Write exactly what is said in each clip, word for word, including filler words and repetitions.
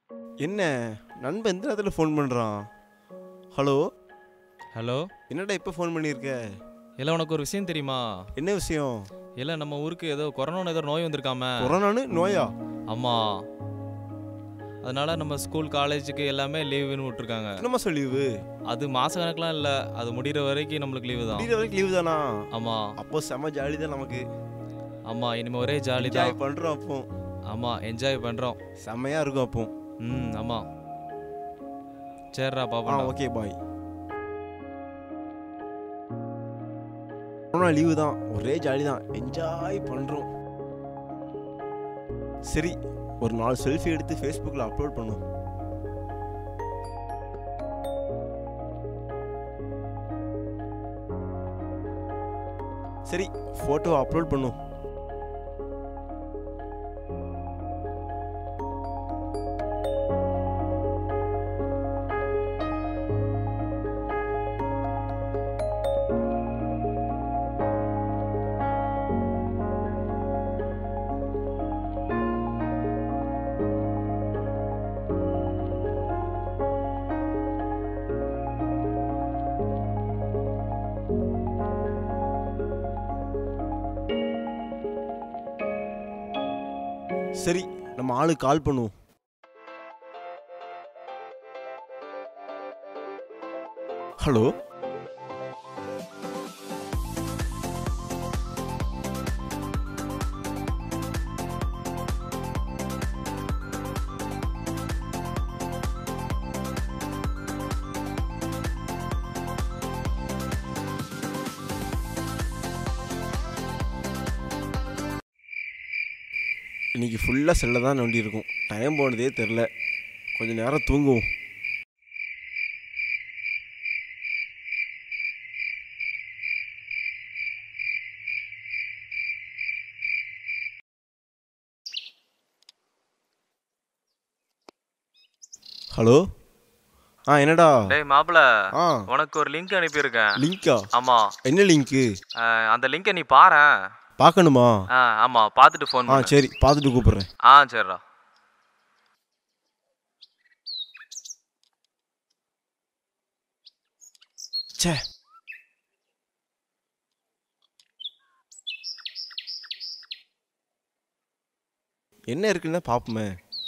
என்ன நண்பன் எந்த நேரத்தில் ஃபோன் பண்ணுறான்? ஹலோ ஹலோ, என்னடா இப்போ ஃபோன் பண்ணியிருக்க? இல்லை உனக்கு ஒரு விஷயம் தெரியுமா? என்ன விஷயம்? இல்லை நம்ம ஊருக்கு ஏதோ கொரோனான்னு ஏதோ நோய் வந்திருக்காம. கொரோனானு நோயா? ஆமாம், அதனால நம்ம ஸ்கூல் காலேஜுக்கு எல்லாமே லீவுன்னு விட்டுருக்காங்க. என்ன மாதம் லீவு? அது மாத கணக்கெலாம் இல்லை, அது முடிகிற வரைக்கும் நம்மளுக்கு லீவு தான். முடிகிற வரைக்கும் லீவு தானா? ஆமாம். அப்போ செம்ம ஜாலி தான் நமக்கு. ஆமாம், இனிமேல் ஒரே ஜாலி தான். என்ஜாய் பண்ணுறோம் அப்போ. ஆமாம், என்ஜாய் பண்ணுறோம். செம்மையாக இருக்கும் அப்போ. ம் ஆமாம். சரிடா ஆ பாப்பா. Okay bye. கொரோனா லீவு தான், ஒரே ஜாலி தான், என்ஜாய் பண்ணுறோம். சரி, ஒரு நாலு செல்ஃபி எடுத்து ஃபேஸ்புக்கில் அப்லோட் பண்ணும். சரி, ஃபோட்டோ அப்லோட் பண்ணும். சரி, நம்ம ஆளுக்கு கால் பண்ணுவோம். ஹலோ, இன்னைக்கு ஃபுல்லாக செல்ல தான் நோண்டி இருக்கும். டைம் போனதே தெரில. கொஞ்சம் நேரம் தூங்குவோம். ஹலோ, ஆ என்னடா? டேய் மாப்பிள்ள, ஆ உனக்கு ஒரு லிங்க் அனுப்பியிருக்கேன். லிங்கா? ஆமாம், என்ன லிங்க்கு? அந்த லிங்கை நீ பாரேன். பார்க்கணுமா? ஆ ஆமாம், பார்த்துட்டு ஃபோன் ஆ பண்ணு. சரி, பார்த்துட்டு கூப்பிட்றேன். ஆ சரிடா. சே, என்ன இருக்குன்னு பார்ப்போமே.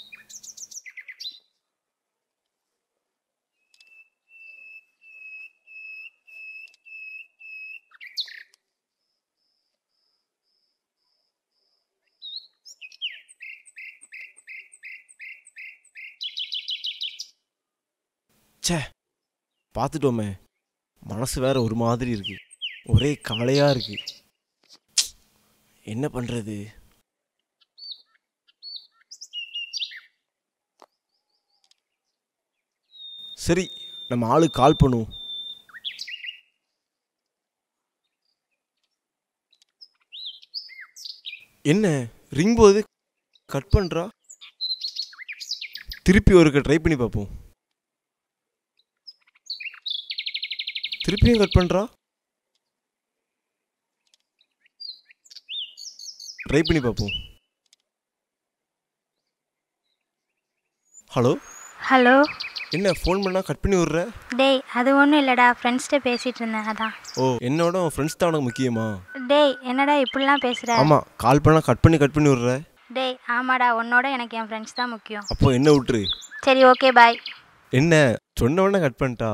சே, பார்த்துட்டோமே. மனசு வேற ஒரு மாதிரி இருக்கு. ஒரே கவலையா இருக்கு. என்ன பண்றது? சரி, நம்ம ஆளுக்கு கால் பண்ணுவோம். என்ன ரிங் போது கட் பண்றா? திருப்பி ஒருக்க ட்ரை பண்ணி பார்ப்போம். திருப்பியும் கட் பண்றா? ட்ரை பண்ணி பார்ப்போம். Hello hello. என்ன ஃபோன் பண்ணால் கட் பண்ணி விட்ற? டேய், அது ஒன்றும் இல்லைடா, ஃப்ரெண்ட்ஸ்கிட்ட பேசிகிட்டு இருந்தேன் அதான். ஓ, என்னோட உன் ஃப்ரெண்ட்ஸ் தான் உனக்கு முக்கியமா? டேய், என்னடா இப்படிலாம் பேசுகிற? ஆமாம், கால் பண்ணால் கட் பண்ணி கட் பண்ணி விட்ற. டேய் ஆமாடா, உன்னோட எனக்கு என் ஃப்ரெண்ட்ஸ் தான் முக்கியம். அப்போ என்ன விட்டுரு. சரி ஓகே பாய். என்ன சொன்ன உடனே கட் பண்ணிட்டா?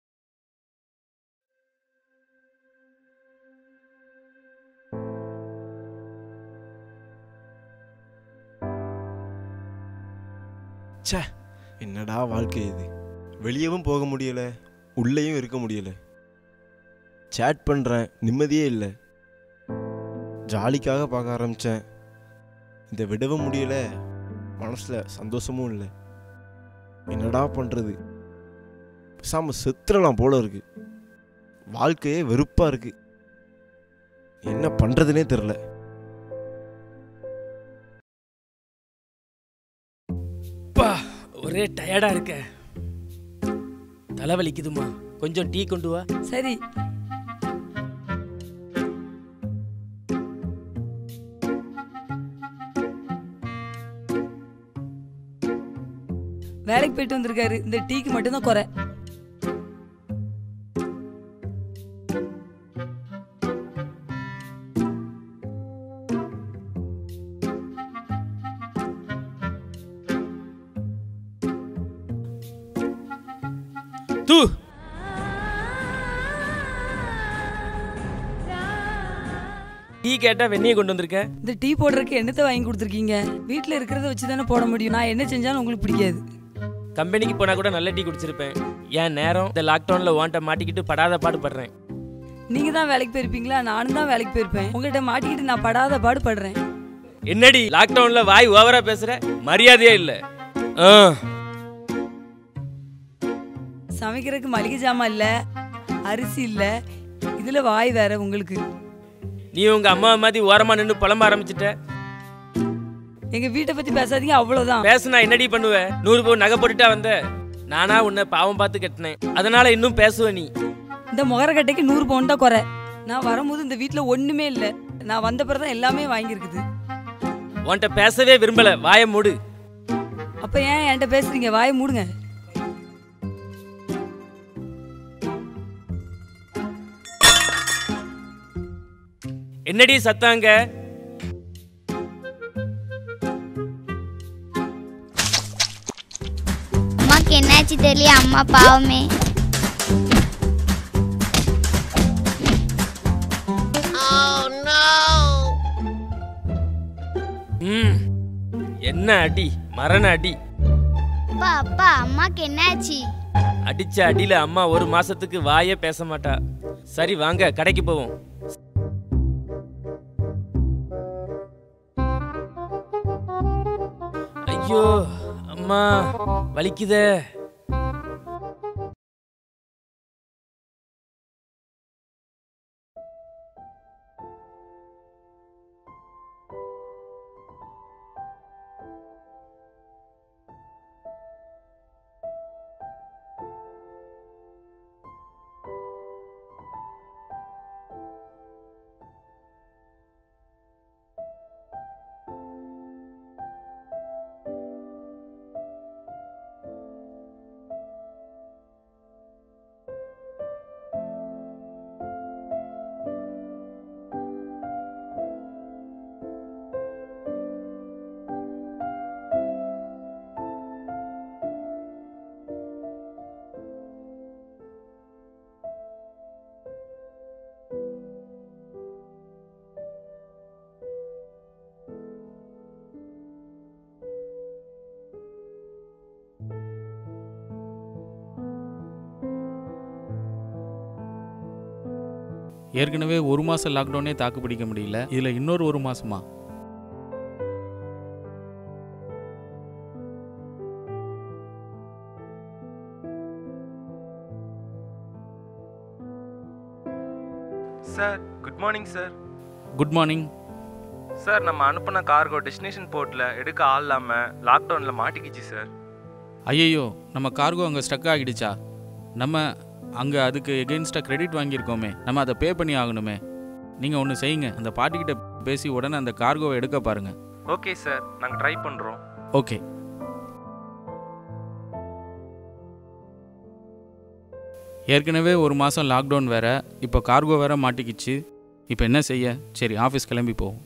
ச்சே, என்னடா வாழ்க்கை இது. வெளியவும் போக முடியல, உள்ளேயும் இருக்க முடியல. சேட் பண்ணுறேன், நிம்மதியே இல்லை. ஜாலிக்காக பார்க்க ஆரம்பித்தேன், இதை விடவும் முடியல. மனசில் சந்தோஷமும் இல்லை. என்னடா பண்ணுறது? பேசாம செத்துறலாம் போல இருக்கு. வாழ்க்கையே வெறுப்பாக இருக்கு. என்ன பண்ணுறதுனே தெரில. ஒரே டயர்டா இருக்க. தலைவலிக்குதுமா, கொஞ்சம் டீ கொண்டு வா. சரி. வேலைக்கு போயிட்டு வந்திருக்காரு. இந்த டீக்கு மட்டும்தான் குறை. தூ டீ கேட்டா வெந்நியை கொண்டு வந்திருக்க. இந்த டீ போடுறதுக்கு என்னத்தை வாங்கி கொடுத்துருக்கீங்க? வீட்டில் இருக்கிறத வச்சு தானே போட முடியும். நான் என்ன செஞ்சாலும் உங்களுக்கு பிடிக்காது. கம்பெனிக்கு போனா கூட நல்ல டீ குடிச்சிருப்பேன். ஏன் நேரம் இந்த லாக்டவுன்ல வாண்ட மாட்டிக்கிட்டு படாத பாடு படுறேன். நீங்க தான் வேலைக்கு போயிருப்பீங்களா? நானும் தான் வேலைக்கு போயிருப்பேன். உங்கள்கிட்ட மாட்டிக்கிட்டு நான் படாத பாடு படுறேன். என்னடி லாக்டவுன்ல வாய் ஓவரா பேசுற? மரியாதையே இல்ல. சமைக்கிறதுக்கு மளிகை ஜாமான் இல்ல, அரிசி இல்ல, இதுல வாய் வேற உங்களுக்கு. நீ உங்க அம்மா மாதிரி ஓரமா நின்று புலம்ப ஆரம்பிச்சிட்ட. எங்க வீட்டை பத்தி பேசாதீங்க, அவ்வளவுதான். பேசுனா என்னடி பண்ணுவ? நூறு பவுன் நகை போட்டுட்டா வந்த. நானா உன்னை பாவம் பார்த்து கட்டினேன், அதனால இன்னும் பேசுவ நீ. இந்த முகர கட்டைக்கு நூறு பவுன் தான் குறை. நான் வரும்போது இந்த வீட்டுல ஒண்ணுமே இல்ல. நான் வந்த பிறகுதான் எல்லாமே வாங்கியிருக்குது. உன்கிட்ட பேசவே விரும்பல, வாயை மூடு. அப்ப ஏன் என்கிட்ட பேசுறீங்க? வாயை மூடுங்க. என்னடி சத்தாங்க? அம்மாக்கு என்னாச்சு தெரியல, அம்மா பாவமே. ம் என்ன அடி, மரண அடி. அப்பா அப்பா அம்மாக்கு என்னாச்சு? அடிச்ச அடியில அம்மா ஒரு மாசத்துக்கு வாயே பேச மாட்டா. சரி வாங்க கடைக்கு போவோம். ஐயோ அம்மா வலிக்குதே. ஏற்கனவே ஒரு மாதம் லாக்டவுனே தாக்கு பிடிக்க முடியல, இதில் இன்னொரு ஒரு மாதமா? Sir good morning sir. Good morning sir. நம்ம அனுப்பின கார்கோ டெஸ்டினேஷன் போர்ட்டில் எடுக்க ஆள் இல்லாமல் லாக்டவுனில் மாட்டிக்கிச்சு சார். ஐயையோ, நம்ம கார்கோ அங்கே ஸ்டக் ஆகிடுச்சா? நம்ம அங்கே அதுக்கு எகெயின்ஸ்டாக கிரெடிட் வாங்கியிருக்கோமே, நம்ம அதை பே பண்ணி ஆகணுமே. நீங்கள் ஒன்று செய்யுங்க, அந்த பார்ட்டிக்கிட்ட பேசி உடனே அந்த கார்கோவை எடுக்க பாருங்கள். ஓகே சார், நாங்கள் ட்ரை பண்ணுறோம். ஓகே. ஏற்கனவே ஒரு மாதம் லாக்டவுன் வேறு, இப்போ கார்கோ வேறு மாட்டிக்கிச்சு. இப்போ என்ன செய்ய? சரி ஆஃபீஸ் கிளம்பி போவோம்.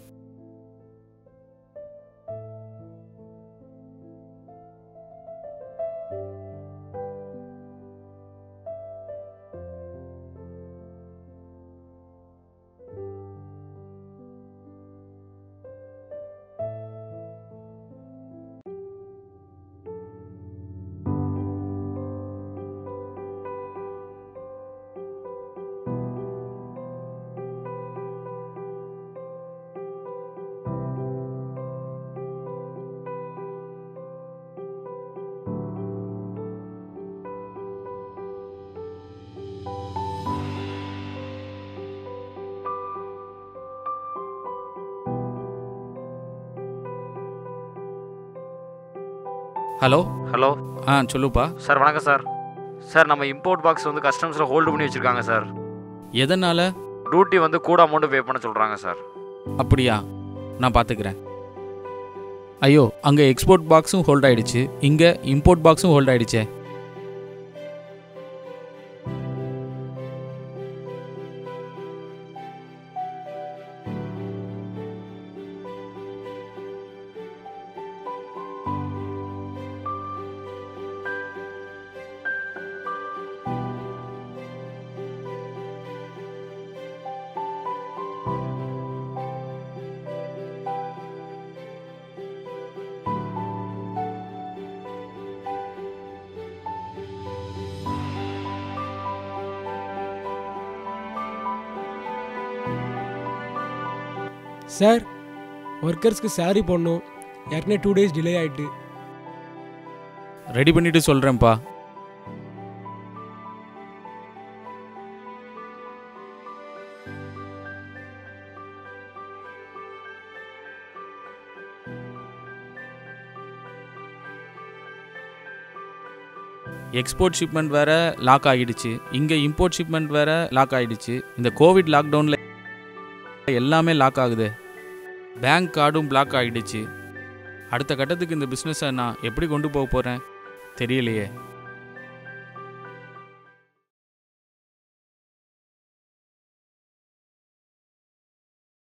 ஹலோ ஹலோ ஆ சொல்லுப்பா. சார் வணக்கம் சார். சார் நம்ம இம்போர்ட் பாக்ஸ் வந்து கஸ்டம்ஸில் ஹோல்டு பண்ணி வச்சுருக்காங்க சார். எதனால்? டியூட்டி வந்து கூட அமௌண்ட்டு பே பண்ண சொல்கிறாங்க சார். அப்படியா? நான் பார்த்துக்கிறேன். ஆ ஐயோ அங்கே எக்ஸ்போர்ட் பாக்ஸும் ஹோல்ட் ஆயிடுச்சு, இங்கே இம்போர்ட் பாக்ஸும் ஹோல்ட் ஆயிடுச்சே. சார், ஒர்க்கர்ஸ்க்கு சேலரி போடணும். ஏற்கனவே டூ டேஸ் டிலே ஆகிட்டு. ரெடி பண்ணிட்டு சொல்கிறேன்ப்பா. எக்ஸ்போர்ட் ஷிப்மெண்ட் வேறு லாக் ஆகிடுச்சு, இங்கே இம்போர்ட் ஷிப்மெண்ட் வேறு லாக் ஆகிடுச்சு. இந்த கோவிட் லாக்டவுனில் எல்லாமே லாக் ஆகுது. பேங்க் கார்டும் பிளாக் ஆகிடுச்சு. அடுத்த கட்டத்துக்கு இந்த பிஸ்னஸை நான் எப்படி கொண்டு போக போகிறேன் தெரியலையே.